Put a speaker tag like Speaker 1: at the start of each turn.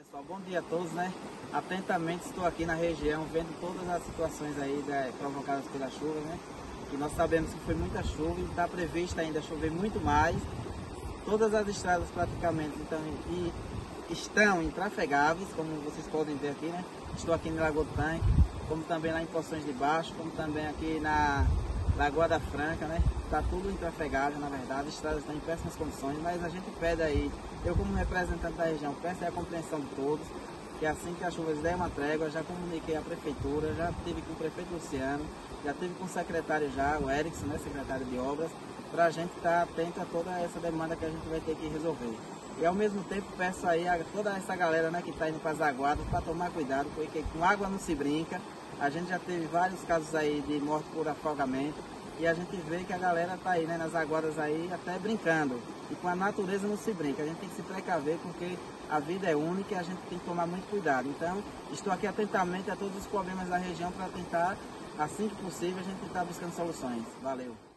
Speaker 1: Pessoal, bom dia a todos, né? Atentamente estou aqui na região vendo todas as situações aí provocadas pela chuva, né? Que nós sabemos que foi muita chuva e está previsto ainda chover muito mais. Todas as estradas praticamente estão intrafegáveis, como vocês podem ver aqui, né? Estou aqui no Lagoa do Tanque, como também lá em Poções de Baixo, como também aqui na Lagoa da Franca, né? Está tudo intrafegável, na verdade, as estradas estão em péssimas condições, mas a gente pede aí, eu como representante da região, peço aí a compreensão de todos, que assim que as chuvas der uma trégua, já comuniquei à prefeitura, já tive com o prefeito Luciano, já tive com o secretário já, o Erickson, né, secretário de obras, para a gente estar atento a toda essa demanda que a gente vai ter que resolver. E ao mesmo tempo peço aí a toda essa galera, né, que está indo para as aguadas para tomar cuidado, porque com água não se brinca. A gente já teve vários casos aí de morte por afogamento e a gente vê que a galera está aí, né, nas aguadas aí até brincando. E com a natureza não se brinca, a gente tem que se precaver porque a vida é única e a gente tem que tomar muito cuidado. Então, estou aqui atentamente a todos os problemas da região para tentar, assim que possível, a gente tentar buscando soluções. Valeu!